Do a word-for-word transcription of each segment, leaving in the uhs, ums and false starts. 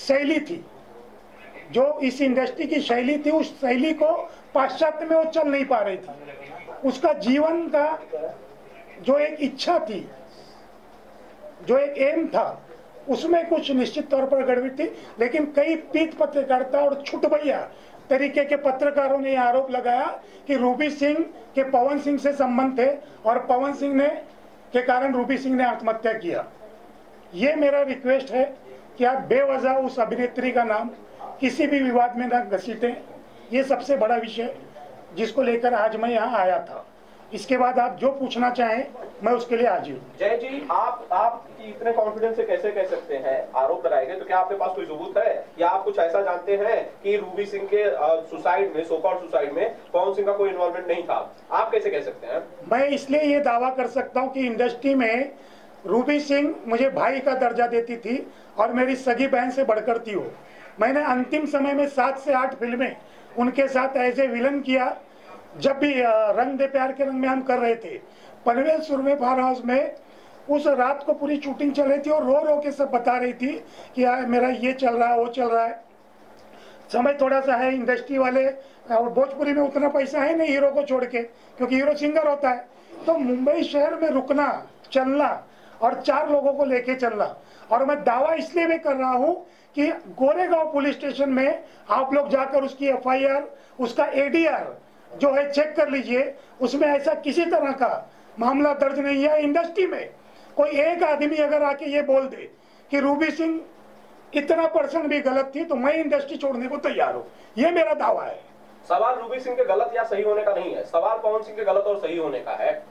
शैली थी, जो इस इंडस्ट्री की शैली थी, उस शैली को पाश्चात्य में वो चल नहीं पा रही थी। उसका जीवन का जो एक इच्छा थी, जो एक एम था, उसमें कुछ निश्चित तौर पर गड़बड़ी थी। लेकिन कई पीठ पत्रकारिता और छुटभैया तरीके के पत्रकारों ने यह आरोप लगाया कि रूबी सिंह के पवन सिंह से संबंध थे और पवन सिंह ने के कारण रूबी सिंह ने आत्महत्या किया। ये मेरा रिक्वेस्ट है कि आप बेवजह उस अभिनेत्री का नाम किसी भी विवाद में न घसीटें। ये सबसे बड़ा विषय जिसको लेकर आज मैं यहाँ आया था। इसके बाद आप जो पूछना चाहें मैं उसके लिए हाजिर हूँ। जय जी, आप आप इतने कॉन्फिडेंस से कैसे कह सकते हैं आरोप लगाए गए? तो क्या आपके पास कोई सबूत है या आप कुछ ऐसा जानते हैं कि रूबी सिंह के सुसाइड में, सो-कॉल्ड सुसाइड में पवन सिंह का कोई इन्वॉल्वमेंट नहीं था? आप कैसे कह सकते हैं? मैं इसलिए ये दावा कर सकता हूँ कि इंडस्ट्री में रूबी सिंह मुझे भाई का दर्जा देती थी और मेरी सगी बहन से बढ़कर थी वो। मैंने अंतिम समय में सात से आठ फिल्में उनके साथ एज ए विलन किया। जब भी रंग दे प्यार के रंग में हम कर रहे थे, पनवेल सुरमे फार्म हाउस में उस रात को पूरी शूटिंग चल रही थी और रो रो के सब बता रही थी कि यार मेरा ये चल रहा है, वो चल रहा है। समय थोड़ा सा है, इंडस्ट्री वाले और भोजपुरी में उतना पैसा है नहीं हीरो को छोड़ के, क्योंकि हीरो सिंगर होता है। तो मुंबई शहर में रुकना, चलना और चार लोगों को लेके चलना। और मैं दावा इसलिए भी कर रहा हूँ कि गोरेगांव पुलिस स्टेशन में आप लोग जाकर उसकी एफ आई आर, उसका ए डी आर जो है चेक कर लीजिए। उसमें ऐसा किसी तरह का मामला दर्ज नहीं है। इंडस्ट्री में कोई एक आदमी अगर आके ये बोल दे कि रूबी सिंह इतना परसेंट भी गलत थी तो मैं इंडस्ट्री छोड़ने को तैयार हूँ, ये मेरा दावा है। सवाल रूबी सिंह के गलत या सही होने का नहीं है, सवाल पवन सिंह के गलत और सही होने का है।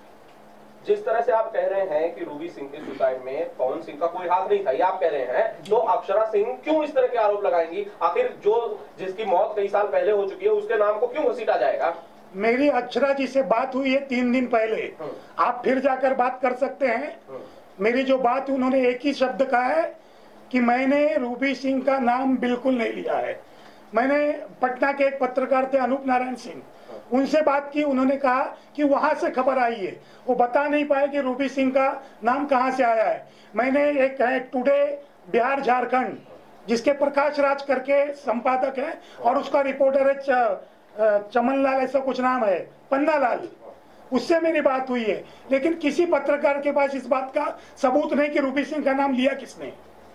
जिस तरह से आप कह रहे हैं कि रूबी सिंह के सुसाइड में पवन सिंह का कोई हाथ नहीं था, ये आप कह रहे हैं, तो अक्षरा सिंह क्यों इस तरह के आरोप लगाएंगी? आखिर जो जिसकी मौत कई साल पहले हो चुकी है उसके नाम को क्यों घसीटा जाएगा? मेरी अक्षरा जी से बात हुई है तीन दिन पहले, आप फिर जाकर बात कर सकते हैं। मेरी जो बात उन्होंने एक ही शब्द कहा है कि मैंने रूबी सिंह का नाम बिल्कुल नहीं लिया है। मैंने पटना के एक पत्रकार थे अनूप नारायण सिंह, उनसे बात की। उन्होंने कहा कि वहां से खबर आई है, वो बता नहीं पाए कि रूबी सिंह का नाम कहां से आया है। मैंने एक है टुडे बिहार झारखंड, जिसके प्रकाश राज करके संपादक है और उसका रिपोर्टर है चमन लाल, ऐसा कुछ नाम है, पन्ना लाल, उससे मेरी बात हुई है। लेकिन किसी पत्रकार के पास इस बात का सबूत नहीं कि रूबी सिंह का नाम लिया किसने।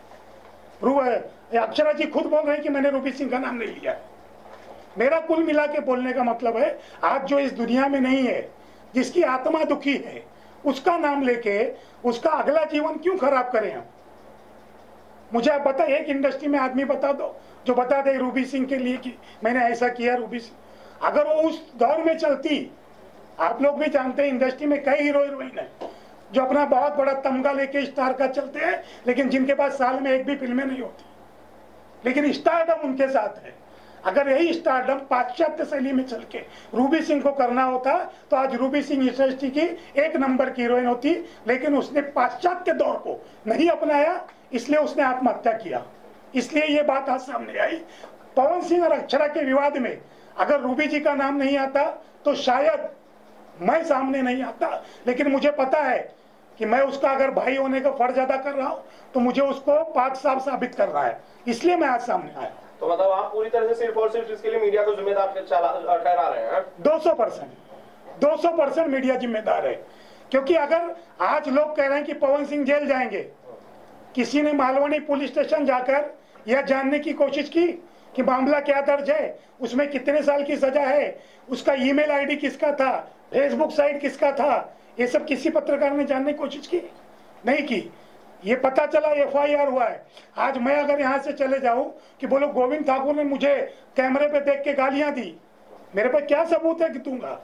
अक्षरा जी खुद बोल रहे हैं कि मैंने रूबी सिंह का नाम नहीं लिया। मेरा कुल मिला के बोलने का मतलब है, आज जो इस दुनिया में नहीं है, जिसकी आत्मा दुखी है, उसका नाम लेके उसका अगला जीवन क्यों खराब करें हम? मुझे आप बता, एक इंडस्ट्री में आदमी बता दो जो बता दे रूबी सिंह के लिए कि मैंने ऐसा किया। रूबी सिंह अगर वो उस दौर में चलती, आप लोग भी जानते हैं इंडस्ट्री में कई हीरो हीरोइन है जो अपना बहुत बड़ा तमगा लेके स्टार का चलते हैं, लेकिन जिनके पास साल में एक भी फिल्में नहीं होती, लेकिन स्टारडम उनके साथ है। अगर यही स्टारडम पाश्चात्य शैली में चल के रूबी सिंह को करना होता तो आज रूबी सिंह इंडस्ट्री की एक नंबर की हीरोइन होती। लेकिन उसने पाश्चात्य दौर को नहीं अपनाया, इसलिए उसने आत्महत्या किया। इसलिए ये बात आज सामने आई। पवन सिंह और अक्षरा के विवाद में अगर रूबी जी का नाम नहीं आता तो शायद मैं सामने नहीं आता। लेकिन मुझे पता है कि मैं उसका अगर भाई होने का फर्ज अदा कर रहा हूँ तो मुझे उसको पाक साफ साबित कर रहा है, इसलिए मैं आज सामने आया। तो मतलब आप पूरी तरह से सिर्फ और सिर्फ इसके लिए मीडिया को जिम्मेदार ठहरा रहे हैं? दो सौ परसेंट दो सौ परसेंट मीडिया जिम्मेदार है। क्योंकि अगर आज लोग कह रहे हैं कि पवन सिंह जेल जाएंगे, किसी ने मालवनी पुलिस स्टेशन जाकर यह जानने की कोशिश की कि मामला क्या दर्ज है, उसमें कितने साल की सजा है, उसका ईमेल आईडी किसका था, फेसबुक साइट किसका था, ये सब किसी पत्रकार ने जानने की कोशिश की? नहीं की। ये पता चला एफ आई आर हुआ है। आज मैं अगर यहाँ से चले जाऊं कि बोलो गोविंद ठाकुर ने मुझे कैमरे पे देख के गालियां दी, मेरे पास क्या सबूत है कि दूंगा?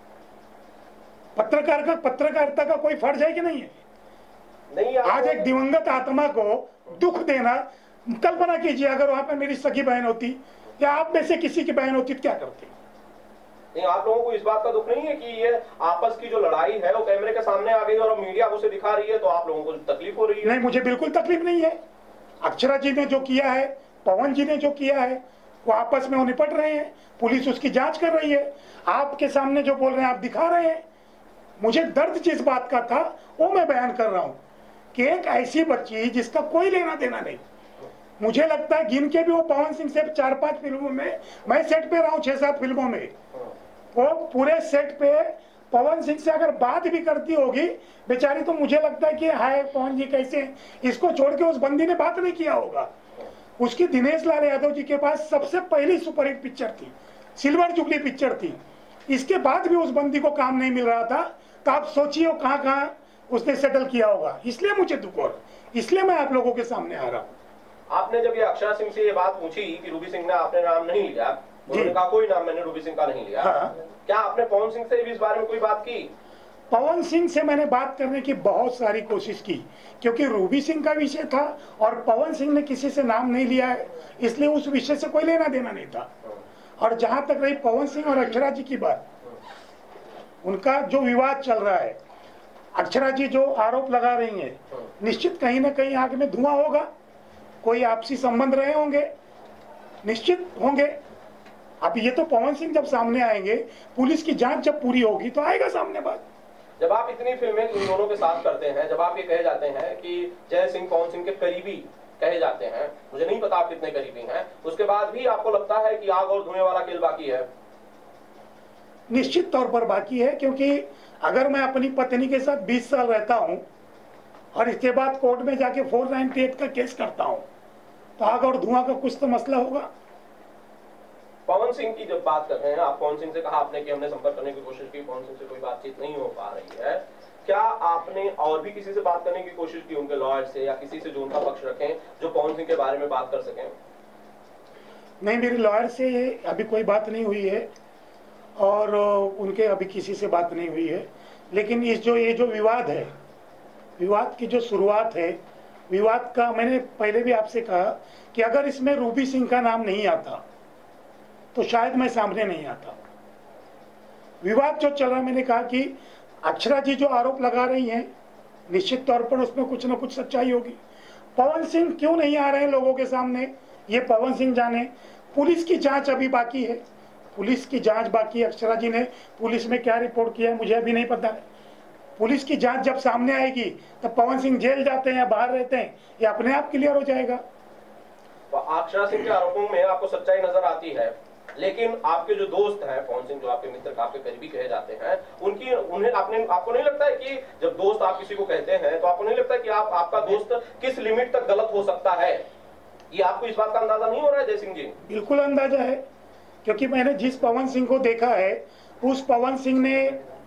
पत्रकार का पत्रकारिता का कोई फर्ज है कि नहीं है? नहीं। आज एक दिवंगत आत्मा को दुख देना, कल्पना कीजिए अगर वहां पर मेरी सगी बहन होती या आप में से किसी की बहन होती तो क्या करते? नहीं, आप लोगों को इस बात का दुख नहीं है कि ये आपस की जो लड़ाई है वो कैमरे के सामने आ गई और मीडिया उसे दिखा रही है, तो आप लोगों को तकलीफ हो रही है? नहीं, मुझे बिल्कुल तकलीफ नहीं है। अक्षरा जी ने जो किया है, पवन जी ने जो किया है, वो आपस में वो निपट रहे हैं, पुलिस उसकी जांच कर रही है। आपके सामने जो बोल रहे हैं आप दिखा रहे हैं। मुझे दर्द जिस बात का था वो मैं बयान कर रहा हूं कि एक ऐसी बच्ची जिसका कोई लेना देना नहीं, मुझे लगता है गिन के भी वो पवन सिंह से चार पांच फिल्मों में, मैं सेट पे रहा हूँ छह सात फिल्मों में, वो पूरे सेट पे पवन सिंह से अगर बात भी करती होगी बेचारी, तो मुझे लगता है कि हाय पवन जी कैसे हैं, इसको छोड़ के उस बंदी ने बात नहीं किया होगा। उसकी दिनेश लाल यादव जी के पास सबसे पहली सुपरहिट पिक्चर थी, सिल्वर जुबली पिक्चर थी, इसके बाद भी उस बंदी को काम नहीं मिल रहा था। तो आप सोचिए वो कहाँ कहाँ उसने सेटल किया होगा। इसलिए मुझे दुख हो, इसलिए मैं आप लोगों के सामने आ रहा हूँ। आपने जब ये अक्षरा सिंह से ये बात पूछी कि रूबी सिंह ने आपने नाम नहीं लिया, उन्होंने कहा कोई नाम मैंने रूबी सिंह का नहीं लिया, हाँ। क्या आपने पवन सिंह से भी इस बारे में कोई बात की? पवन सिंह से मैंने बात करने की बहुत सारी कोशिश की, क्योंकि रूबी सिंह का विषय था और पवन सिंह ने किसी से नाम नहीं लिया है, इसलिए उस विषय से कोई लेना देना नहीं था। और जहां तक रही पवन सिंह और अक्षरा जी की बात, उनका जो विवाद चल रहा है, अक्षरा जी जो आरोप लगा रही हैं, निश्चित कहीं ना कहीं आग में धुआं होगा, कोई आपसी संबंध रहे होंगे, निश्चित होंगे। अब ये तो पवन सिंह जब सामने आएंगे, पुलिस की जांच जब पूरी होगी तो आएगा सामने बात। जब आप इतनी फिल्में इन दोनों के साथ करते हैं, जब आप ये कहे जाते हैं कि जय सिंह पवन सिंह के करीबी कहे जाते हैं, मुझे नहीं पता आप कितने करीबी हैं, उसके बाद भी आपको लगता है कि आग और धुएं वाला खेल बाकी है? निश्चित तौर पर बाकी है, क्योंकि अगर मैं अपनी पत्नी के साथ बीस साल रहता हूं और इसके बाद कोर्ट में जाके चार सौ अट्ठानवे का केस करता हूं, तो आग और धुआं का कुछ तो मसला होगा। पवन सिंह की जब बात कर रहे हैं, आप पवन सिंह से कहा आपने कि हमने संपर्क करने की कोशिश की, पवन सिंह से कोई बातचीत नहीं हो पा रही है, क्या आपने और भी किसी से बात करने की कोशिश की, उनके लॉयर से या किसी से जो उनका पक्ष रखें, जो पवन सिंह के बारे में बात कर सकें? नहीं, मेरी लॉयर से अभी कोई बात नहीं हुई है और उनके अभी किसी से बात नहीं हुई है। लेकिन इस जो ये जो विवाद है, विवाद की जो शुरुआत है, विवाद का मैंने पहले भी आपसे कहा कि अगर इसमें रूबी सिंह का नाम नहीं आता तो शायद मैं सामने नहीं आता। विवाद जो चल रहा, मैंने कहा कि अक्षरा जी जो आरोप लगा रही हैं, निश्चित तौर पर उसमें कुछ ना कुछ सच्चाई होगी। पवन सिंह क्यों नहीं आ रहे हैं लोगों के सामने, ये पवन सिंह जाने। पुलिस की जांच अभी बाकी है, पुलिस की जांच बाकी है। अक्षरा जी ने पुलिस में क्या रिपोर्ट किया है मुझे अभी नहीं पता है। पुलिस की जांच जब सामने आएगी तब पवन सिंह जेल जाते हैं या बाहर रहते हैं, ये अपने आप क्लियर हो जाएगा। अक्षरा सिंह के आरोपों में आपको सच्चाई नजर आती है, लेकिन आपके जो दोस्त हैं पवन सिंह, जो आपके मित्र, आपके करीबी कहे जाते हैं, उनकी उन्हें आपने आपको नहीं लगता है कि जब दोस्त आप किसी को कहते हैं तो आपको नहीं लगता है कि आप आपका दोस्त किस लिमिट तक गलत हो सकता है? ये आपको इस बात का अंदाजा नहीं हो रहा है जय सिंह जी? बिल्कुल अंदाजा है, क्योंकि मैंने जिस पवन सिंह को देखा है, उस पवन सिंह ने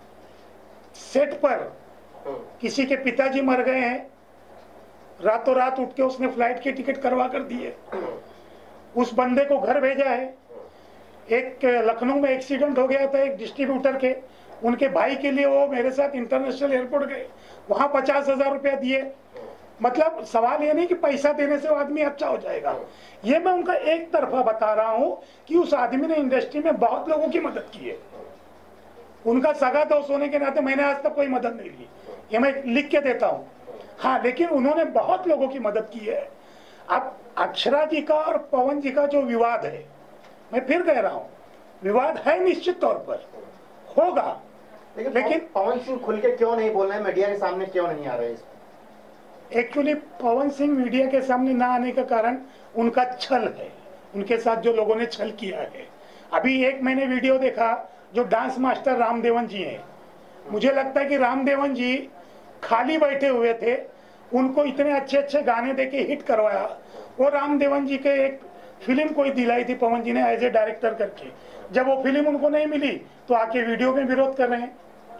सेट पर किसी के पिताजी मर गए हैं, रातों रात उठ के उसने फ्लाइट की टिकट करवा कर दी है, उस बंदे को घर भेजा है। एक लखनऊ में एक्सीडेंट हो गया था एक डिस्ट्रीब्यूटर के, उनके भाई के लिए वो मेरे साथ इंटरनेशनल एयरपोर्ट गए, वहां पचास हजार रुपया दिए। मतलब सवाल ये नहीं कि पैसा देने से वो आदमी अच्छा हो जाएगा, ये मैं उनका एक तरफा बता रहा हूं कि उस आदमी ने इंडस्ट्री में बहुत लोगों की मदद की है। उनका सगा दोस्त होने के नाते मैंने आज तक कोई मदद नहीं ली, ये मैं लिख के देता हूं। हाँ, लेकिन उन्होंने बहुत लोगों की मदद की है। अब अक्षरा जी का और पवन जी का जो विवाद है, मैं फिर कह रहा हूं, विवाद है, निश्चित तौर पर होगा, लेकिन, लेकिन पवन सिंह खुल के क्यों नहीं बोल रहे हैं, मीडिया के सामने क्यों नहीं आ रहे? एक्चुअली पवन सिंह मीडिया के सामने ना आने का कारण उनका छल है, उनके साथ जो लोगों ने छल किया है। अभी एक मैंने वीडियो देखा, जो डांस मास्टर रामदेवन जी हैं, मुझे लगता है कि रामदेवन जी खाली बैठे हुए थे, उनको इतने अच्छे अच्छे गाने देके हिट करवाया। वो रामदेवन जी के एक फिल्म कोई दिलाई थी पवन जी ने एज ए डायरेक्टर करके, जब वो फिल्म उनको नहीं मिली तो आके वीडियो में विरोध कर रहे हैं।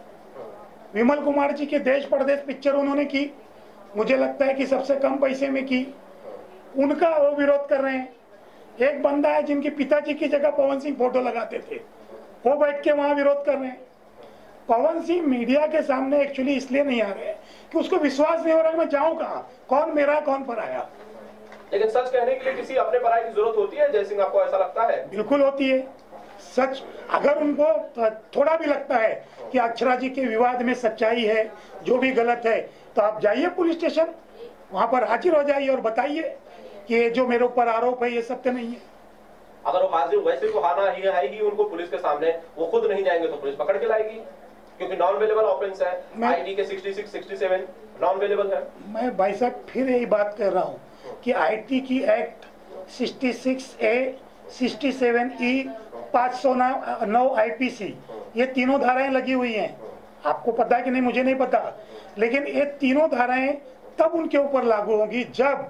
विमल कुमार जी के देश परदेश पिक्चर उन्होंने की, मुझे लगता है कि सबसे कम पैसे में की, उनका वो विरोध कर रहे हैं। एक बंदा है जिनके पिताजी की जगह पवन सिंह फोटो लगाते थे, वो बैठ के वहां विरोध कर रहे हैं। पवन सिंह मीडिया के सामने एक्चुअली इसलिए नहीं आ रहे कि उसको विश्वास नहीं हो रहा है मैं जाऊं कहां, कौन मेरा कौन पराया। लेकिन सच कहने के लिए किसी अपने पराये की जरूरत होती है जय सिंह, आपको ऐसा लगता है? बिल्कुल होती है। सच अगर उनको थोड़ा भी लगता है कि अक्षरा जी के विवाद में सच्चाई है, जो भी गलत है, तो आप जाइए पुलिस स्टेशन, वहां पर हाजिर हो जाइए और बताइए कि ये जो मेरे ऊपर आरोप है ये सत्य नहीं है। अगर वो हाजिर वैसे तो आना ही आएगी उनको पुलिस के सामने, वो खुद नहीं जाएंगे तो पुलिस पकड़ के लाएगी। क्योंकि नॉन अवेलेबल ऑफेंस है, मैं- आईटी के छियासठ, सड़सठ नॉन अवेलेबल है। मैं भाई साहब फिर यही बात कर रहा हूँ कि आईटी की एक्ट छियासठ ए, सड़सठ ई, पाँच सौ नौ आईपीसी, ये तीनों धाराएं लगी हुई हैं। आपको पता है कि नहीं मुझे नहीं पता, लेकिन ये तीनों धाराएं तब उनके ऊपर लागू होंगी जब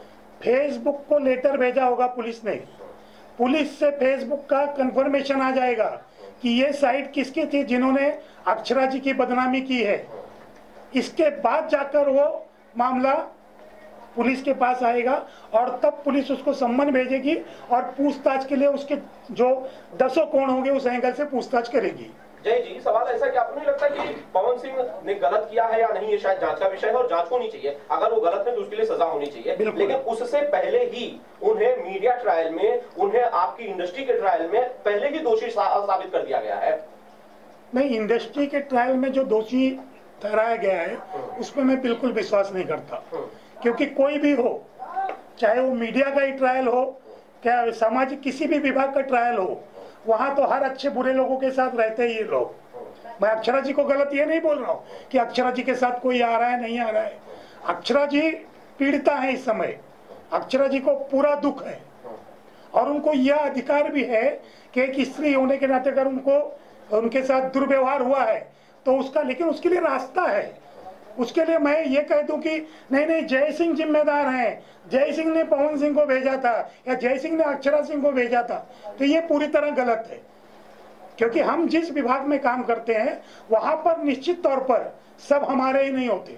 फेसबुक को लेटर भेजा होगा पुलिस ने, पुलिस से फेसबुक का कंफर्मेशन आ जाएगा कि ये साइट किसकी थी जिन्होंने अक्षरा जी की बदनामी की है। इसके बाद जाकर वो मामला पुलिस के पास आएगा और तब पुलिस उसको सम्मन भेजेगी और पूछताछ के लिए उसके जो दसों कोण होंगे उस एंगल से पूछताछ करेगी। जय जी, सवाल ऐसा कि आपको नहीं लगता कि पवन सिंह ने गलत किया है या नहीं, ये शायद जांच का विषय है और जांच होनी चाहिए। अगर वो गलत है तो उसके लिए सजा होनी चाहिए, लेकिन उससे पहले ही उन्हें मीडिया ट्रायल में, उन्हें आपकी इंडस्ट्री के ट्रायल में पहले ही दोषी सा, साबित कर दिया गया है। नहीं, इंडस्ट्री के ट्रायल में जो दोषी ठहराया गया है उसमें मैं बिल्कुल विश्वास नहीं करता, क्योंकि कोई भी हो, चाहे वो मीडिया का ही ट्रायल हो, क्या सामाजिक किसी भी विभाग का ट्रायल हो, वहां तो हर अच्छे बुरे लोगों के साथ रहते ही ये लोग। मैं अक्षरा जी को गलत ये नहीं बोल रहा हूँ कि अक्षरा जी के साथ कोई आ रहा है नहीं आ रहा है। अक्षरा जी पीड़िता है इस समय, अक्षरा जी को पूरा दुख है और उनको यह अधिकार भी है कि एक स्त्री होने के नाते अगर उनको उनके साथ दुर्व्यवहार हुआ है तो उसका, लेकिन उसके लिए रास्ता है। उसके लिए मैं ये कह दूं कि नहीं नहीं जय सिंह जिम्मेदार हैं, जय सिंह ने पवन सिंह को भेजा था या जय सिंह ने अक्षरा सिंह को भेजा था, तो ये पूरी तरह गलत है। क्योंकि हम जिस विभाग में काम करते हैं वहां पर निश्चित तौर पर सब हमारे ही नहीं होते,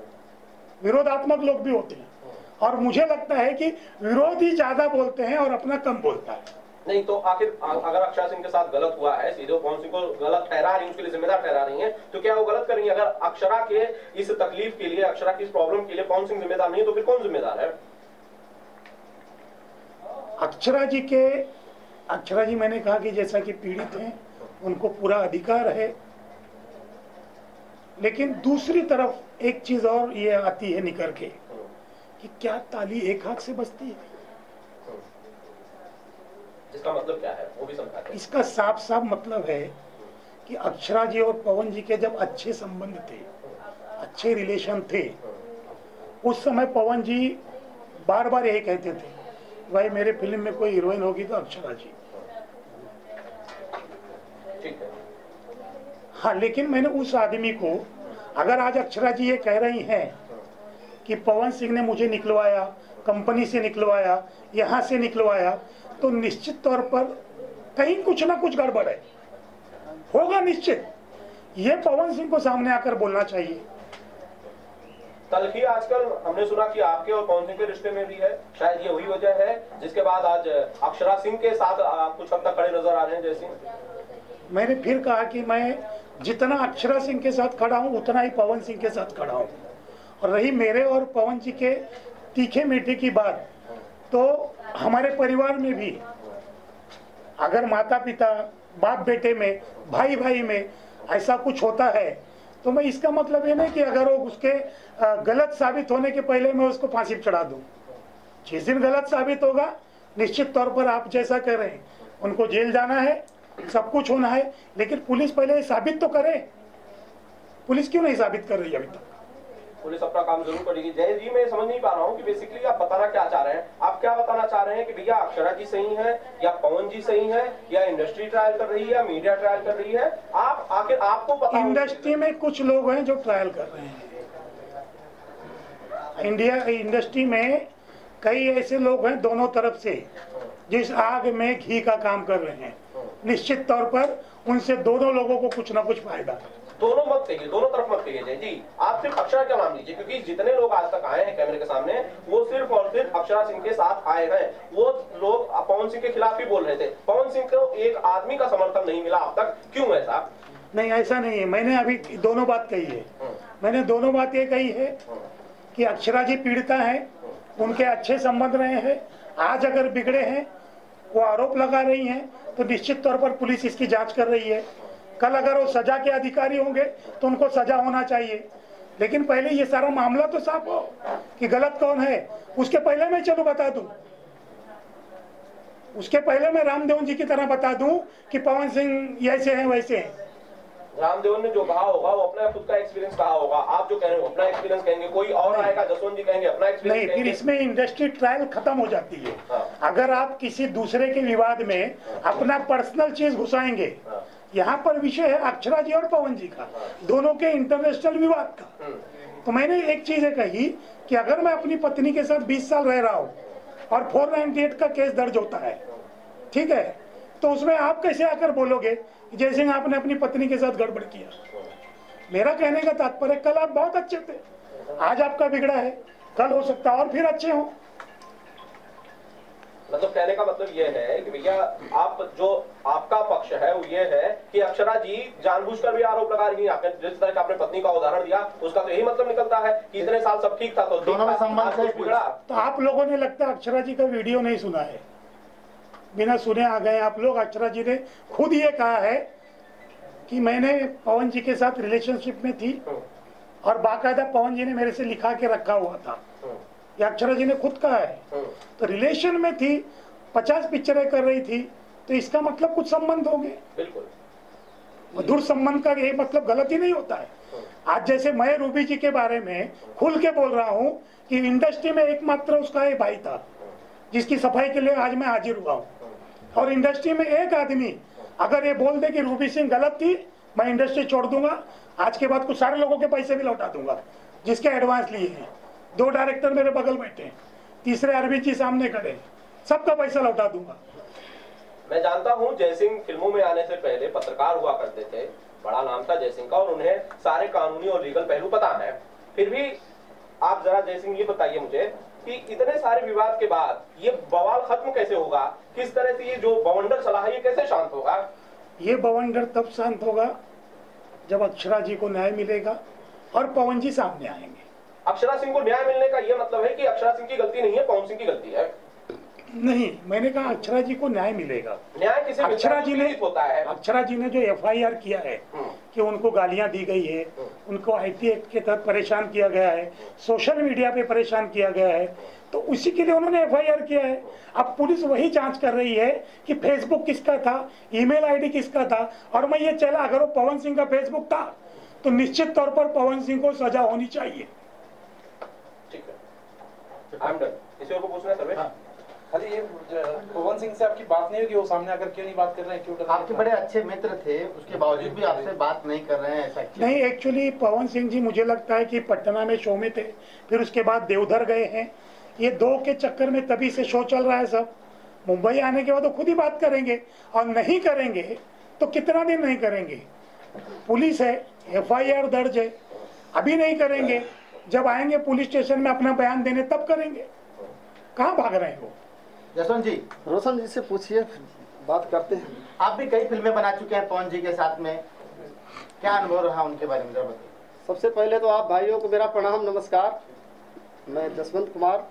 विरोधात्मक लोग भी होते हैं और मुझे लगता है कि विरोधी ज्यादा बोलते हैं और अपना कम बोलता है। नहीं तो आखिर अगर अक्षरा सिंह के साथ गलत हुआ है, सीधे पवन सिंह को गलत ठहरा रही, उसके लिए जिम्मेदार ठहरा रही हैं, तो क्या वो गलत करेंगे? अगर अक्षरा के इस तकलीफ के लिए, अक्षरा की इस प्रॉब्लम के लिए पवन सिंह जिम्मेदार नहीं है, तो फिर कौन जिम्मेदार है? अक्षरा जी के अक्षरा जी मैंने कहा कि जैसा कि पीड़ित हैं उनको पूरा अधिकार है, लेकिन दूसरी तरफ एक चीज और ये आती है निकर के कि क्या ताली एक हाथ से बजती है? इसका मतलब क्या है वो भी समझाते हैं। इसका साफ साफ मतलब है कि अक्षरा जी और पवन जी के जब अच्छे संबंध थे, अच्छे रिलेशन थे, उस समय पवन जी बार बार यही कहते थे भाई मेरे फिल्म में कोई हीरोइन होगी तो अक्षरा जी। ठीक है। हाँ, लेकिन मैंने उस आदमी को, अगर आज अक्षरा जी ये कह रही हैं कि पवन सिंह ने मुझे निकलवाया, कंपनी से निकलवाया, यहाँ से निकलवाया, तो निश्चित तौर पर कहीं कुछ ना कुछ गड़बड़ है, होगा निश्चित। ये पवन सिंह को सामने आकर बोलना चाहिए। तलखी आजकल हमने सुना कि आपके और पवन सिंह के रिश्ते में भी है, शायद ये वही वजह है जिसके बाद आज अक्षरा सिंह के साथ आप कुछ हद तक खड़े नजर आ रहे हैं। जैसे मैंने फिर कहा कि मैं जितना अक्षरा सिंह के साथ खड़ा हूँ उतना ही पवन सिंह के साथ खड़ा हूँ। और रही मेरे और पवन जी के तीखे मीठे की बात, तो हमारे परिवार में भी अगर माता पिता, बाप बेटे में, भाई भाई में ऐसा कुछ होता है तो मैं इसका मतलब ये नहीं कि अगर वो उसके गलत साबित होने के पहले मैं उसको फांसी पर चढ़ा दूं। जिस दिन गलत साबित होगा निश्चित तौर पर आप जैसा कह रहे हैं उनको जेल जाना है, सब कुछ होना है, लेकिन पुलिस पहले साबित तो करे। पुलिस क्यों नहीं साबित कर रही अभी तक? पुलिस अपना काम जरूर करेगी। जय जी, मैं समझ नहीं पा रहा हूँ कि बेसिकली आप बताना क्या चाह रहे हैं। आप क्या बताना चाह रहे हैं कि भैया अक्षरा जी सही है या पवन जी सही है या इंडस्ट्री ट्रायल कर रही है या मीडिया ट्रायल कर रही है? आप आखिर आपको पता, इंडस्ट्री में कुछ लोग हैं जो ट्रायल कर रहे हैं। इंडिया इंडस्ट्री में कई ऐसे लोग हैं दोनों तरफ से जिस आग में घी का काम कर रहे हैं। निश्चित तौर पर उनसे दोनों लोगों को कुछ ना कुछ फायदा है। दोनों मत कहिए, दोनों तरफ मत कहिए जय जी। आप सिर्फ अक्षरा का नाम लीजिए, क्योंकि जितने लोग आज तक आए हैं कैमरे के सामने वो सिर्फ और सिर्फ अक्षरा सिंह के साथ आए हैं। वो लोग पवन सिंह के खिलाफ ही बोल रहे थे। पवन सिंह को एक आदमी का समर्थन नहीं मिला अब तक, क्यों ऐसा? नहीं, ऐसा नहीं है। मैंने अभी दोनों बात कही है। मैंने दोनों बात ये कही है कि अक्षरा जी पीड़िता है, उनके अच्छे संबंध रहे हैं, आज अगर बिगड़े हैं, वो आरोप लगा रही हैं, तो निश्चित तौर पर पुलिस इसकी जांच कर रही है। कल अगर वो सजा के अधिकारी होंगे तो उनको सजा होना चाहिए, लेकिन पहले ये सारा मामला तो साफ हो कि गलत कौन है। उसके पहले मैं चलो बता दूं, उसके पहले मैं रामदेव जी की तरह बता दूं कि पवन सिंह ऐसे हैं वैसे हैं। रामदेवन ने जो कहा होगा वो अपना खुद का एक्सपीरियंस कहा होगा, आप जो कह रहे हो अपना एक्सपीरियंस कहेंगे, कोई और आएगा जसवंत जी कहेंगे अपना एक्सपीरियंस नहीं, फिर इसमें इंडस्ट्री ट्रायल खत्म हो जाती है। हाँ। अगर आप किसी दूसरे के विवाद में अपना पर्सनल चीज घुसाएंगे, हाँ। यहाँ पर विषय है अक्षरा जी और पवन जी का, दोनों के इंटरनेशनल विवाद का। तो मैंने एक चीज है कही कि अगर मैं अपनी पत्नी के साथ बीस साल रह रहा हूँ और चार सौ अट्ठानवे का केस दर्ज होता है, ठीक है, तो उसमें आप कैसे आकर बोलोगे जय सिंह आपने अपनी पत्नी के साथ गड़बड़ किया। मेरा कहने का तात्पर्य कल आप बहुत अच्छे थे, आज आपका बिगड़ा है, कल हो सकता है और फिर अच्छे हो। मतलब कहने का मतलब ये है कि भैया आप जो आपका पक्ष है वो ये है कि अक्षरा जी जानबूझकर भी आरोप लगा रही हैं। आपने जिस तरह का अपने पत्नी का उदाहरण दिया उसका तो यही मतलब निकलता है कि इतने साल सब ठीक था तो दोनों में संबंध से बिगड़ा। तो आप लोगों ने लगता है अक्षरा जी का वीडियो नहीं सुना है, बिना सुने आ गए आप लोग। अक्षरा जी ने खुद ये कहा है कि मैंने पवन जी के साथ रिलेशनशिप में थी और बाकायदा पवन जी ने मेरे से लिखा के रखा हुआ था, ये अक्षरा जी ने खुद कहा है। तो रिलेशन में थी, पचास पिक्चरें कर रही थी, तो इसका मतलब कुछ संबंध हो गए। बिल्कुल मधुर संबंध का ये मतलब गलत ही नहीं होता है। आज जैसे मैं रूबी जी के बारे में खुल के बोल रहा हूँ कि इंडस्ट्री में एकमात्र उसका एक भाई था जिसकी सफाई के लिए आज मैं हाजिर हुआ हूँ, और इंडस्ट्री में एक आदमी अगर ये बोल दे कि रूबी सिंह गलत थी, मैं इंडस्ट्री छोड़ दूंगा, आज के बाद कुछ सारे लोगों के पैसे भी लौटा दूंगा जिसके एडवांस लिए हैं। दो डायरेक्टर मेरे बगल बैठे हैं, तीसरे अरविंद जी सामने खड़े हैं, सबका पैसा लौटा दूंगा। मैं जानता हूं जयसिंह फिल्मों में आने से पहले पत्रकार हुआ करते थे, बड़ा नाम था जयसिंह का और उन्हें सारे कानूनी और लीगल पहलू पता है। फिर भी आप जरा जयसिंह ये बताइए मुझे कि इतने सारे विवाद के बाद ये बवाल खत्म कैसे होगा, किस तरह से ये जो बवंडर चला है ये कैसे शांत होगा? ये बवंडर तब शांत होगा जब अक्षरा जी को न्याय मिलेगा और पवन जी सामने आएंगे। अक्षरा सिंह को न्याय मिलने का ये मतलब है कि अक्षरा सिंह की गलती नहीं है, पवन सिंह की गलती है? नहीं, मैंने कहा अक्षरा जी को न्याय मिलेगा। न्याय किसे अक्षरा जी ने होता है? अक्षरा जी ने जो एफ आई आर किया है कि उनको गालियां दी गई है, उनको आई टी एक्ट के तहत परेशान किया गया है, सोशल मीडिया पे परेशान किया गया है, तो उसी के लिए उन्होंने एफ आई आर किया है। अब पुलिस वही जांच कर रही है कि फेसबुक किसका था, ईमेल आईडी किसका था, और मैं ये चला अगर वो पवन सिंह का फेसबुक था तो निश्चित तौर पर पवन सिंह को सजा होनी चाहिए। ठीक है, आई एम डन। किसी और को पूछना है सर? हाँ। खाली ये पवन सिंह से आपकी बात नहीं हुई कि वो सामने आकर क्यों नहीं बात कर रहे हैं, क्यों डर? आपके बड़े अच्छे मित्र थे, उसके बावजूद भी आपसे बात नहीं कर रहे हैं, ऐसा क्यों? नहीं, एक्चुअली पवन सिंह जी मुझे लगता है कि पटना में शो में थे, फिर उसके बाद देवधर गए हैं। ये दो के चक्कर में तभी से शो चल रहा है सब। मुंबई आने के बाद वो खुद ही बात करेंगे, और नहीं करेंगे तो कितना दिन नहीं करेंगे। पुलिस है, एफ आई आर दर्ज है, अभी नहीं करेंगे, जब आएंगे पुलिस स्टेशन में अपना बयान देने तब करेंगे। कहाँ भाग रहे हैं वो? जसवंत जी, रोशन जी से पूछिए, बात करते हैं। आप भी कई फिल्में बना चुके हैं पवन जी के साथ में, क्या अनुभव रहा उनके बारे में जरा बताइए। सबसे पहले तो आप भाइयों को मेरा प्रणाम, नमस्कार। मैं जसवंत कुमार।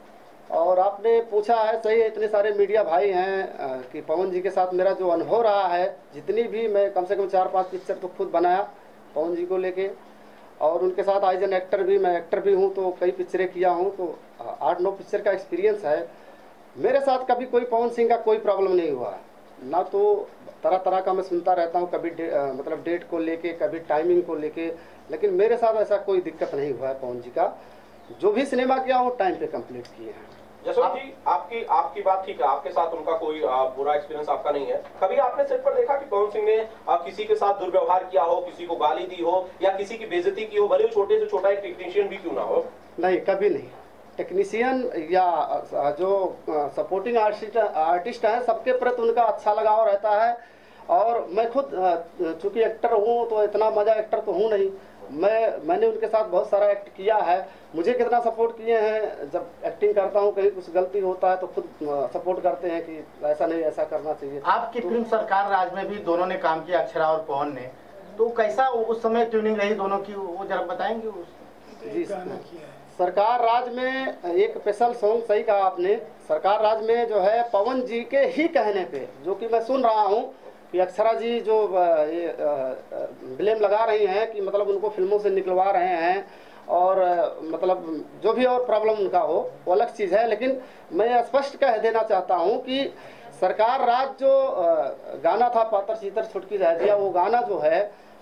और आपने पूछा है, सही है, इतने सारे मीडिया भाई हैं कि पवन जी के साथ मेरा जो अनुभव रहा है, जितनी भी, मैं कम से कम चार पांच पिक्चर तो खुद बनाया पवन जी को लेके, और उनके साथ एज एन एक्टर भी, मैं एक्टर भी हूँ तो कई पिक्चरें किया हूँ, तो आठ नौ पिक्चर का एक्सपीरियंस है। मेरे साथ कभी कोई पवन सिंह का कोई प्रॉब्लम नहीं हुआ ना, तो तरह तरह का मैं सुनता रहता हूँ, कभी डे, आ, मतलब डेट को लेके, कभी टाइमिंग को लेके, लेकिन मेरे साथ ऐसा कोई दिक्कत नहीं हुआ है। पवन जी का जो भी सिनेमा किया हूँ टाइम पे कंप्लीट किए हैं। जसवंत जी, आपकी आपकी बात ठीक है, आपके साथ उनका कोई आ, बुरा एक्सपीरियंस आपका नहीं है। कभी आपने सेट पर देखा कि पवन सिंह ने आ, किसी के साथ दुर्व्यवहार किया हो, किसी को गाली दी हो या किसी की बेइज्जती की हो, भले ही छोटे से छोटा एक टेक्नीशियन भी क्यों ना हो? नहीं, कभी नहीं। टेक्नीशियन या जो सपोर्टिंग आर्टिस्ट आर्टिस्ट हैं, सबके प्रति उनका अच्छा लगाव रहता है। और मैं खुद चूंकि एक्टर हूँ तो इतना मजा एक्टर तो हूँ नहीं, मैं मैंने उनके साथ बहुत सारा एक्ट किया है। मुझे कितना सपोर्ट किए हैं, जब एक्टिंग करता हूँ कहीं कुछ गलती होता है तो खुद सपोर्ट करते हैं कि ऐसा नहीं, ऐसा करना चाहिए। आपकी फिल्म सरकार राज में भी दोनों ने काम किया, अक्षरा और पवन ने, तो कैसा उस समय ट्यूनिंग रही दोनों की, वो जरा बताएंगे? जी, सरकार राज में एक स्पेशल सॉन्ग, सही कहा आपने, सरकार राज में जो है पवन जी के ही कहने पे, जो कि मैं सुन रहा हूँ कि अक्षरा जी जो ये ब्लेम लगा रही हैं कि मतलब उनको फिल्मों से निकलवा रहे हैं, और मतलब जो भी और प्रॉब्लम उनका हो वो अलग चीज़ है, लेकिन मैं स्पष्ट कह देना चाहता हूँ कि सरकार राज जो गाना था, पातर चीतर छुटकी रह दिया, वो गाना जो है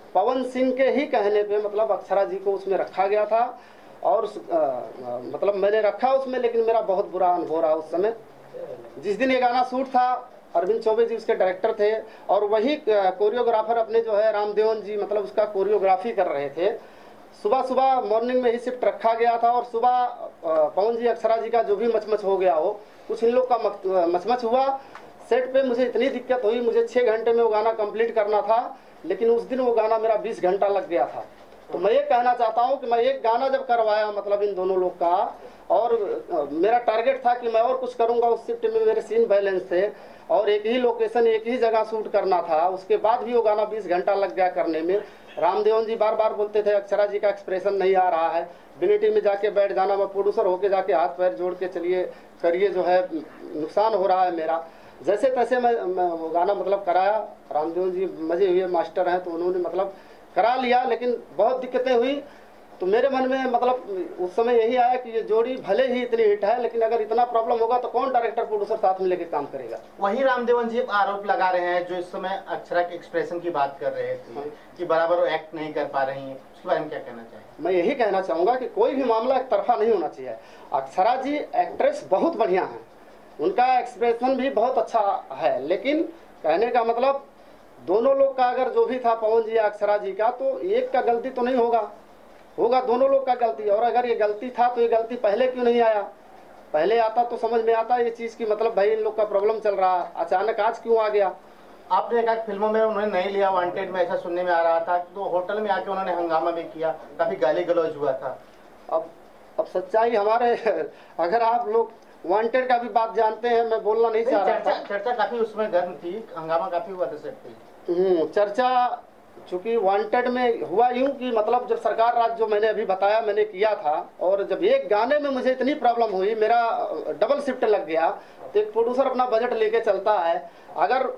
पवन सिंह के ही कहने पे मतलब अक्षरा जी को उसमें रखा गया था और उस, आ, आ, मतलब मैंने रखा उसमें, लेकिन मेरा बहुत बुरा अनुभव रहा उस समय। जिस दिन ये गाना शूट था, अरविंद चौबे जी उसके डायरेक्टर थे और वही कोरियोग्राफर अपने जो है रामदेवन जी मतलब उसका कोरियोग्राफी कर रहे थे। सुबह सुबह मॉर्निंग में ही शिफ्ट रखा गया था और सुबह पवन जी अक्षरा जी का जो भी मचमच हो गया हो, कुछ इन लोग का मचमच हुआ। सेट पे मुझे इतनी दिक्कत हुई, मुझे छः घंटे में वो गाना कंप्लीट करना था, लेकिन उस दिन वो गाना मेरा बीस घंटा लग गया था। तो मैं ये कहना चाहता हूँ कि मैं एक गाना जब करवाया मतलब इन दोनों लोग का, और मेरा टारगेट था कि मैं और कुछ करूँगा, उस शिफ्ट में मेरे सीन बैलेंस थे और एक ही लोकेशन एक ही जगह शूट करना था, उसके बाद भी वो गाना बीस घंटा लग गया करने में। रामदेवन जी बार बार बोलते थे अक्षरा जी का एक्सप्रेशन नहीं आ रहा है, बिनेटी में जाके बैठ जाना, मैं प्रोड्यूसर होके जाके हाथ पैर जोड़ के चलिए करिए, जो है नुकसान हो रहा है मेरा। जैसे तैसे मैं, मैं वो गाना मतलब कराया, रामदेवन जी मजे हुए मास्टर हैं तो उन्होंने मतलब करा लिया, लेकिन बहुत दिक्कतें हुई। तो मेरे मन में मतलब उस समय यही आया कि ये जोड़ी भले ही इतनी हिट है, लेकिन अगर इतना प्रॉब्लम होगा तो कौन डायरेक्टर प्रोड्यूसर साथ में लेके काम करेगा। वही रामदेवन जी आरोप लगा रहे हैं जो इस समय अक्षरा के एक्सप्रेशन की बात कर रहे थे, हाँ। कि बराबर वो एक्ट नहीं कर पा रही हैं, उसके बारे में क्या कहना चाहिए? मैं यही कहना चाहूँगा कि कोई भी मामला एक तरफा नहीं होना चाहिए। अक्षरा जी एक्ट्रेस बहुत बढ़िया है, उनका एक्सप्रेशन भी बहुत अच्छा है, लेकिन कहने का मतलब दोनों लोग का अगर जो भी था पवन जी या अक्षरा जी का, तो एक का गलती तो नहीं होगा, होगा दोनों लोग का गलती। और अगर ये गलती था तो ये गलती पहले क्यों नहीं आया? पहले आता तो समझ में आता ये चीज़ की मतलब भाई इन लोग का प्रॉब्लम चल रहा, अचानक आज क्यों आ गया? आपने कहा फिल्मों में उन्होंने नहीं लिया, वांटेड में ऐसा सुनने में आ रहा था, तो होटल में आके उन्होंने हंगामा भी किया, काफी गाली गलौज हुआ था। अब अब सच्चाई हमारे अगर आप लोग वांटेड का भी बात जानते हैं, मैं बोलना नहीं चाह रहा था। चर्चा काफी उसमें गर्म थी, हंगामा काफी हुआ था सेट पे। चर्चा चूंकि वांटेड में हुआ यूं कि मतलब जब सरकार राज जो मैंने अभी बताया मैंने किया था, और जब एक गाने में मुझे इतनी प्रॉब्लम हुई, मेरा डबल शिफ्ट लग गया, तो एक प्रोड्यूसर अपना बजट लेके चलता है। अगर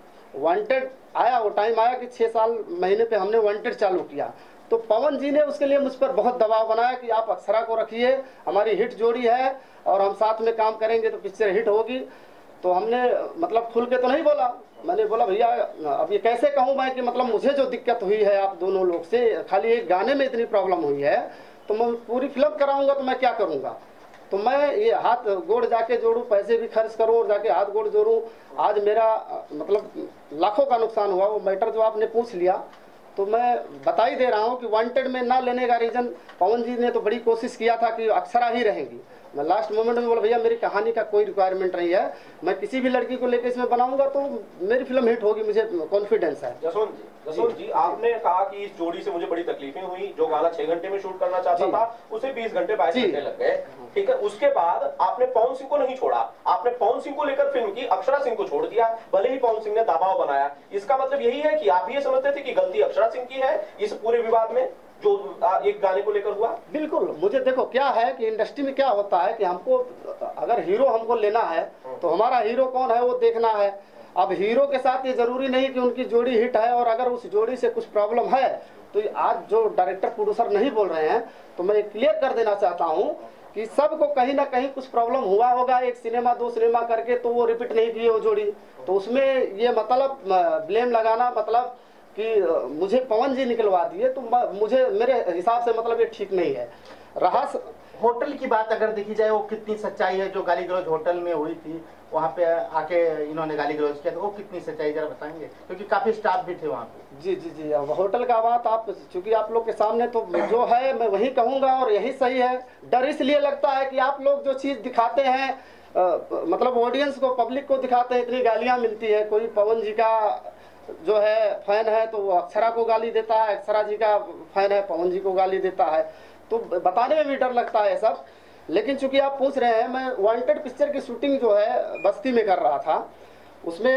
वांटेड आया, वो टाइम आया कि छः साल महीने पे हमने वांटेड चालू किया, तो पवन जी ने उसके लिए मुझ पर बहुत दबाव बनाया कि आप अक्षरा को रखिए, हमारी हिट जोड़ी है और हम साथ में काम करेंगे तो पिक्चर हिट होगी। तो हमने मतलब खुल के तो नहीं बोला, मैंने बोला भैया अब ये कैसे कहूँ मैं कि मतलब मुझे जो दिक्कत हुई है आप दोनों लोग से, खाली एक गाने में इतनी प्रॉब्लम हुई है, तो मैं पूरी फिल्म कराऊंगा तो मैं क्या करूँगा? तो मैं ये हाथ गोड़ जाके जोड़ूं, पैसे भी खर्च करूं और जाके हाथ गोड़ जोड़ूं। आज मेरा मतलब लाखों का नुकसान हुआ। वो मैटर जो आपने पूछ लिया तो मैं बता ही दे रहा हूं कि वांटेड में ना लेने का रीज़न, पवन जी ने तो बड़ी कोशिश किया था कि अक्षरा ही रहेंगी। मैं लास्ट मोमेंट में बोला भैया मेरी कहानी का कोई रिक्वायरमेंट नहीं है, मैं किसी भी लड़की को लेकर इसमें बनाऊंगा तो मेरी फिल्म हिट होगी, मुझे कॉन्फिडेंस है। जसवंत जी, जसवंत जी, आपने कहा कि इस जोड़ी से मुझे बड़ी तकलीफें हुई, जो गाना छह घंटे में शूट करना चाहता था उसे बीस घंटे बाईस घंटे लग गए, ठीक है। उसके बाद आपने पवन सिंह को नहीं छोड़ा, आपने पवन सिंह को लेकर फिल्म की, अक्षरा सिंह को छोड़ दिया, भले ही पवन सिंह ने दबाव बनाया। इसका मतलब यही है कि आप ये समझते थे कि गलती अक्षरा सिंह की है इस पूरे विवाद में जो एक गाने को लेकर हुआ? बिल्कुल। मुझे देखो क्या है कि इंडस्ट्री में क्या होता है कि हमको अगर हीरो हमको लेना है तो हमारा हीरो कौन है वो देखना है। अब हीरो के साथ ये जरूरी नहीं कि उनकी जोड़ी हिट है, और अगर उस जोड़ी से कुछ प्रॉब्लम है तो आज जो डायरेक्टर प्रोड्यूसर नहीं बोल रहे हैं, तो मैं क्लियर कर देना चाहता हूँ कि सबको कहीं ना कहीं कुछ प्रॉब्लम हुआ होगा। एक सिनेमा दो सिनेमा करके तो वो रिपीट नहीं किए वो जोड़ी, तो उसमें ये मतलब ब्लेम लगाना मतलब कि मुझे पवन जी निकलवा दिए, तो मुझे मेरे हिसाब से मतलब ये ठीक नहीं है। रहा होटल की बात अगर देखी जाए, वो कितनी सच्चाई है जो गाली गलौज होटल में हुई थी, वहाँ पे आके इन्होंने गाली गलौज किया, तो वो कितनी सच्चाई जरा बताएंगे, क्योंकि काफी स्टाफ भी थे वहाँ पे। जी जी जी, अब होटल का बात आप चूंकि आप लोग के सामने तो जो है मैं वही कहूँगा और यही सही है। डर इसलिए लगता है कि आप लोग जो चीज़ दिखाते हैं आ, मतलब ऑडियंस को, पब्लिक को दिखाते हैं, इतनी गालियाँ मिलती है। कोई पवन जी का जो है फैन है तो वो अक्षरा को गाली देता है, अक्षरा जी का फैन है पवन जी को गाली देता है, तो बताने में भी डर लगता है सब। लेकिन चूंकि आप पूछ रहे हैं, मैं वांटेड पिक्चर की शूटिंग जो है बस्ती में कर रहा था, उसमें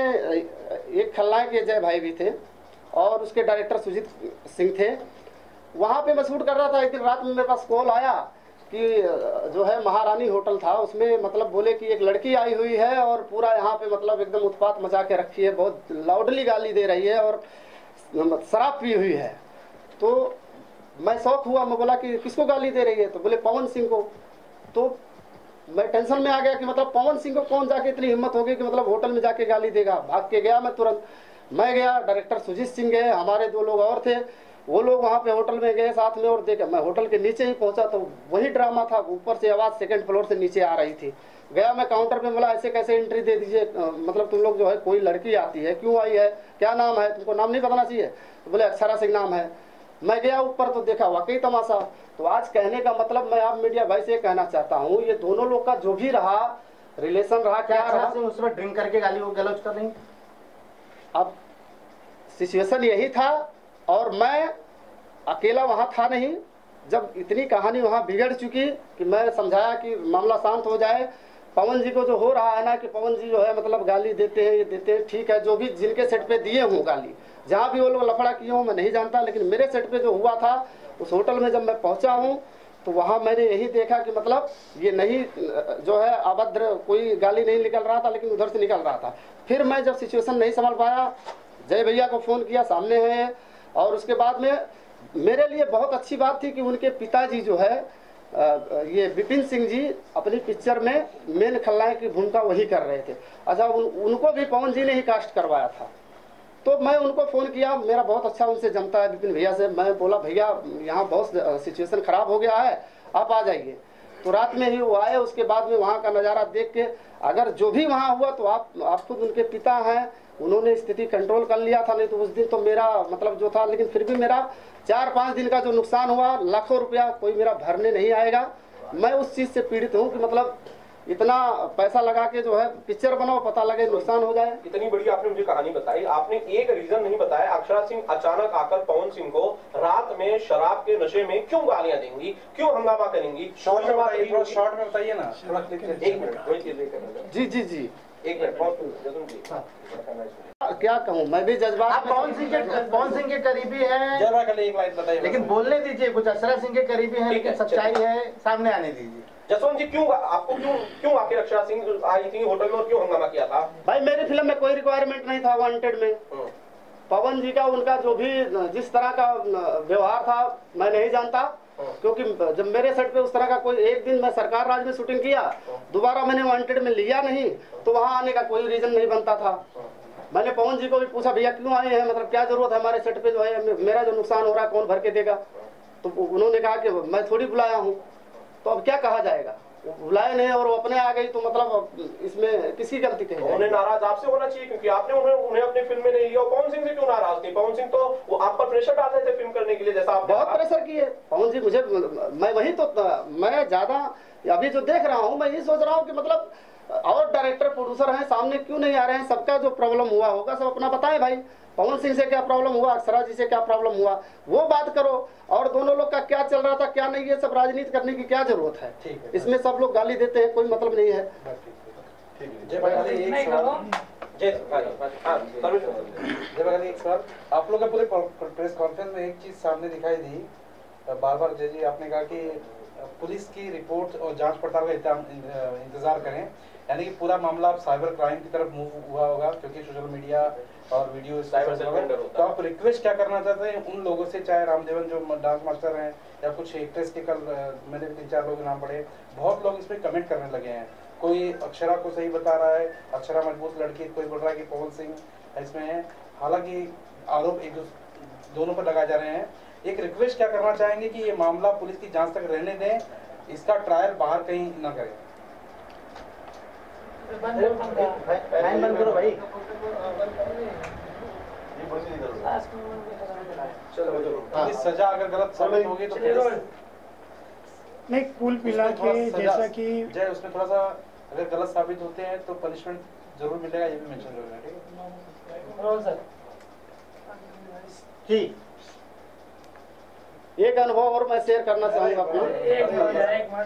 एक खलनायक के जय भाई भी थे और उसके डायरेक्टर सुजीत सिंह थे। वहाँ पे मैं शूट कर रहा था, एक दिन रात में मेरे पास कॉल आया कि जो है महारानी होटल था, उसमें मतलब बोले कि एक लड़की आई हुई है और पूरा यहाँ पे मतलब एकदम उत्पात मचा के रखी है, बहुत लाउडली गाली दे रही है और शराब पी हुई है। तो मैं शौक हुआ, मैं बोला कि किसको गाली दे रही है, तो बोले पवन सिंह को। तो मैं टेंशन में आ गया कि मतलब पवन सिंह को कौन जाके इतनी हिम्मत होगी कि मतलब होटल में जाके गाली देगा। भाग के गया मैं तुरंत, मैं गया, डायरेक्टर सुजीत सिंह गए, हमारे दो लोग और थे। वो लोग वहाँ पे होटल में गए साथ में और देखे, मैं होटल के नीचे ही पहुंचा तो वही ड्रामा था, ऊपर से आवाज़ सेकंड फ्लोर से नीचे आ रही थी। गया मैं काउंटर पे, बोला ऐसे कैसे एंट्री दे दीजिए, मतलब तुम लोग जो है कोई लड़की आती है, क्यों आई है, क्या नाम है, तुमको नाम नहीं बताना चाहिए? तो बोले अक्षरा सिंह नाम है। मैं गया ऊपर तो देखा वाकई तमाशा। तो आज कहने का मतलब मैं आप मीडिया भाई से ये कहना चाहता हूँ, ये दोनों लोग का जो भी रहा रिलेशन रहा, क्या रहा, उसमें ड्रिंक करके गाली गलौज कर रही। अब सिचुएशन यही था और मैं अकेला वहाँ था नहीं। जब इतनी कहानी वहाँ बिगड़ चुकी कि मैं समझाया कि मामला शांत हो जाए। पवन जी को जो हो रहा है ना कि पवन जी जो है मतलब गाली देते हैं, ये देते हैं, ठीक है, जो भी जिनके सेट पे दिए हूँ गाली, जहाँ भी वो लोग लफड़ा किए हों मैं नहीं जानता, लेकिन मेरे सेट पे जो हुआ था उस होटल में जब मैं पहुँचा हूँ तो वहाँ मैंने यही देखा कि मतलब ये नहीं जो है अभद्र कोई गाली नहीं निकल रहा था, लेकिन उधर से निकल रहा था। फिर मैं जब सिचुएशन नहीं संभाल पाया, जय भैया को फ़ोन किया, सामने हैं, और उसके बाद में मेरे लिए बहुत अच्छी बात थी कि उनके पिताजी जो है ये विपिन सिंह जी अपनी पिक्चर में मेन खलनायक की भूमिका वही कर रहे थे। अच्छा, उन, उनको भी पवन जी ने ही कास्ट करवाया था। तो मैं उनको फ़ोन किया, मेरा बहुत अच्छा उनसे जमता है विपिन भैया से। मैं बोला भैया यहाँ बहुत सिचुएशन ख़राब हो गया है, आप आ जाइए। तो रात में ही वो आए। उसके बाद में वहाँ का नज़ारा देख के अगर जो भी वहाँ हुआ तो आप आप खुद उनके पिता हैं, उन्होंने स्थिति कंट्रोल कर लिया था, नहीं तो उस दिन तो मेरा मतलब जो था, लेकिन फिर भी मेरा चार पाँच दिन का जो नुकसान हुआ, लाखों रुपया कोई मेरा भरने नहीं आएगा। मैं उस चीज़ से पीड़ित हूँ कि मतलब इतना पैसा लगा के जो है पिक्चर बनाओ, पता लगे नुकसान हो जाए। इतनी बड़ी आपने मुझे कहानी बताई, आपने एक रीजन नहीं बताया अक्षरा सिंह अचानक आकर पवन सिंह को रात में शराब के नशे में क्यों गालियां देंगी, क्यों हंगामा करेंगी? शॉर्ट में बताइए, शॉर्ट में बताइए ना। एक मिनट, जी जी जी एक मिनट, क्या कहूँ, मैं भी जज्बात। आप पवन सिंह के पवन सिंह के करीबी हैं, जरा कल एक लाइन बताइए, लेकिन बोलने दीजिए। कुछ अक्षरा सिंह के करीबी हैं, लेकिन सच्चाई है, सामने आने दीजिए। जसवंत जी, क्यों आपको क्यों क्यों आखिर अक्षरा सिंह आई थी होटल में और क्यों हंगामा किया था? भाई मेरी फिल्म में कोई रिक्वायरमेंट नहीं था वांटेड में। पवन जी का उनका जो भी जिस तरह का व्यवहार था मैं नहीं जानता, क्योंकि जब मेरे सेट पे उस तरह का कोई, एक दिन मैं सरकार राज में शूटिंग किया, दोबारा मैंने वांटेड में लिया नहीं, तो वहाँ आने का कोई रीजन नहीं बनता था। मैंने पवन जी को भी पूछा भैया क्यों आए हैं, मतलब क्या जरूरत है हमारे सेट पे जो है, मेरा जो नुकसान हो रहा है कौन भर के देगा? तो उन्होंने कहा कि मैं थोड़ी बुलाया हूँ, तो अब क्या कहा जाएगा, बुलाए नहीं और वो अपने आ गई, तो मतलब इसमें किसकी गलती कही? उन्हें नाराज आपसे होना चाहिए, क्योंकि आपने उन्हें उन्हें अपनी फिल्म में नहीं लिया। पवन सिंह से क्यों नाराज थी? पवन सिंह तो वो आप पर प्रेशर डालते थे फिल्म करने के लिए, जैसा आप बहुत प्रेशर किए पवन जी मुझे। मैं वही तो मैं ज्यादा अभी जो देख रहा हूँ, मैं ये सोच रहा हूँ कि मतलब और डायरेक्टर प्रोड्यूसर हैं सामने क्यों नहीं आ रहे हैं? सबका जो प्रॉब्लम हुआ होगा सब अपना बताएं भाई। पवन सिंह से क्या प्रॉब्लम हुआ, अक्षरा जी से क्या प्रॉब्लम हुआ, वो बात करो। और दोनों लोग का क्या चल रहा था क्या नहीं, ये सब राजनीति करने की क्या जरूरत है? इसमें सब लोग गाली देते हैं, कोई मतलब नहीं है। जय भाई एक सवाल, जय भाई एक सवाल, आप लोग का पूरे प्रेस कॉन्फ्रेंस में एक चीज सामने दिखाई दी, बार बार जय जी आपने कहा कि पुलिस की रिपोर्ट और जांच पड़ताल का इंतजार करें, यानी कि पूरा मामला अब साइबर क्राइम की तरफ मूव हुआ होगा, क्योंकि सोशल मीडिया और वीडियो साइबर से होता है। तो आप रिक्वेस्ट क्या करना चाहते हैं उन लोगों से, चाहे रामदेवन जो डांस मास्टर हैं या कुछ एक्ट्रेस के, कल मैंने भी तीन चार लोग नाम पढ़े, बहुत लोग इसमें कमेंट करने लगे हैं। कोई अक्षरा को सही बता रहा है, अक्षरा मजबूत लड़की, कोई बोल रहा है कि पवन सिंह इसमें है। हालांकि आरोप एक दोनों पर लगाए जा रहे हैं। एक रिक्वेस्ट क्या करना चाहेंगे कि ये मामला पुलिस की जांच तक रहने दें, इसका ट्रायल बाहर कहीं न करें। बंद करो भाई। सजा अगर गलत साबित होगी तो नहीं, कुल मिला के जैसा कि जय उसमें थोड़ा सा अगर गलत साबित होते हैं तो पनिशमेंट जरूर मिलेगा, ये भी मेंशन करना है, ठीक है? एक अनुभव और मैं शेयर करना चाहूंगा अपना।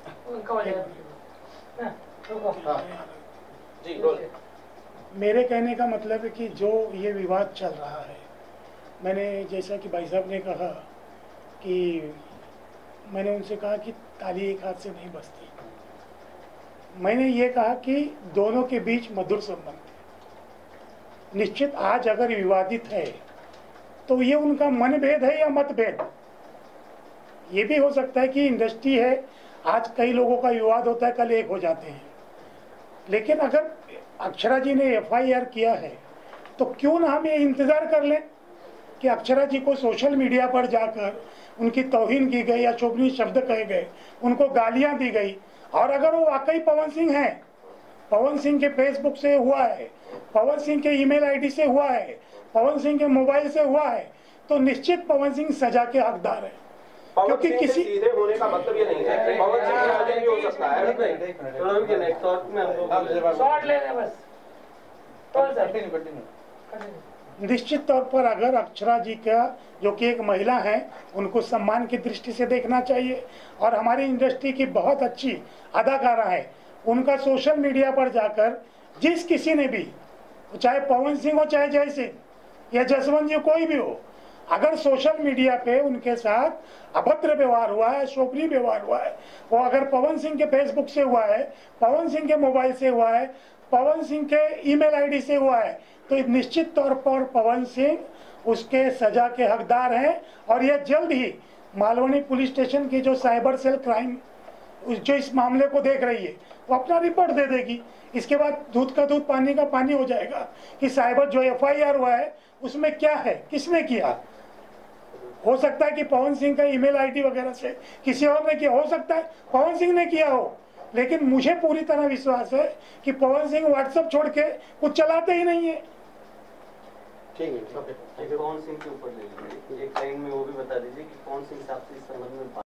मेरे कहने का मतलब है कि जो ये विवाद चल रहा है, मैंने जैसा कि भाई साहब ने कहा कि मैंने उनसे कहा कि ताली एक हाथ से नहीं बजती। मैंने ये कहा कि दोनों के बीच मधुर संबंध है। निश्चित आज अगर विवादित है तो ये उनका मनभेद है या मतभेद। ये भी हो सकता है कि इंडस्ट्री है, आज कई लोगों का विवाद होता है, कल एक हो जाते हैं। लेकिन अगर अक्षरा जी ने एफ आई आर किया है तो क्यों ना हम ये इंतज़ार कर लें कि अक्षरा जी को सोशल मीडिया पर जाकर उनकी तौहीन की गई या शोभनीय शब्द कहे गए, उनको गालियां दी गई, और अगर वो वाकई पवन सिंह हैं, पवन सिंह के फेसबुक से हुआ है, पवन सिंह के ईमेल आईडी से हुआ है, पवन सिंह के मोबाइल से हुआ है, तो निश्चित पवन सिंह सजा के हकदार है। पवन क्योंकि सिंह किसी से सीधे होने का मतलब ये नहीं है कि पवन सिंह की राजनीति भी हो सकता है। शॉर्ट ले रहे बस। Continue continue. निश्चित तौर पर अगर अक्षरा जी का, जो कि एक महिला है, उनको सम्मान की दृष्टि से देखना चाहिए, और हमारी इंडस्ट्री की बहुत अच्छी अदाकारा है, उनका सोशल मीडिया पर जाकर जिस किसी ने भी, चाहे पवन सिंह हो, चाहे जय सिंह या जसवंत जी, कोई भी हो, अगर सोशल मीडिया पे उनके साथ अभद्र व्यवहार हुआ है, शोभनीय व्यवहार हुआ है, वो अगर पवन सिंह के फेसबुक से हुआ है, पवन सिंह के मोबाइल से हुआ है, पवन सिंह के ईमेल आईडी से हुआ है, तो निश्चित तौर पर पवन सिंह उसके सजा के हकदार हैं। और यह जल्द ही मालवनी पुलिस स्टेशन की जो साइबर सेल क्राइम जो इस मामले को देख रही है, वो अपना रिपोर्ट दे देगी। इसके बाद दूध का दूध पानी का पानी हो जाएगा कि साइबर जो एफ आई आर हुआ है उसमें क्या है, किसने किया। हो सकता है कि पवन सिंह का ईमेल आईडी वगैरह से किसी और ने किया, हो सकता है पवन सिंह ने किया हो, लेकिन मुझे पूरी तरह विश्वास है कि पवन सिंह व्हाट्सएप छोड़ के कुछ चलाते ही नहीं है। ठीक है, पवन सिंह के ऊपर ले लीजिए एक लाइन में वो भी बता दीजिए कि कौन सिंह साहब से इस संबंध में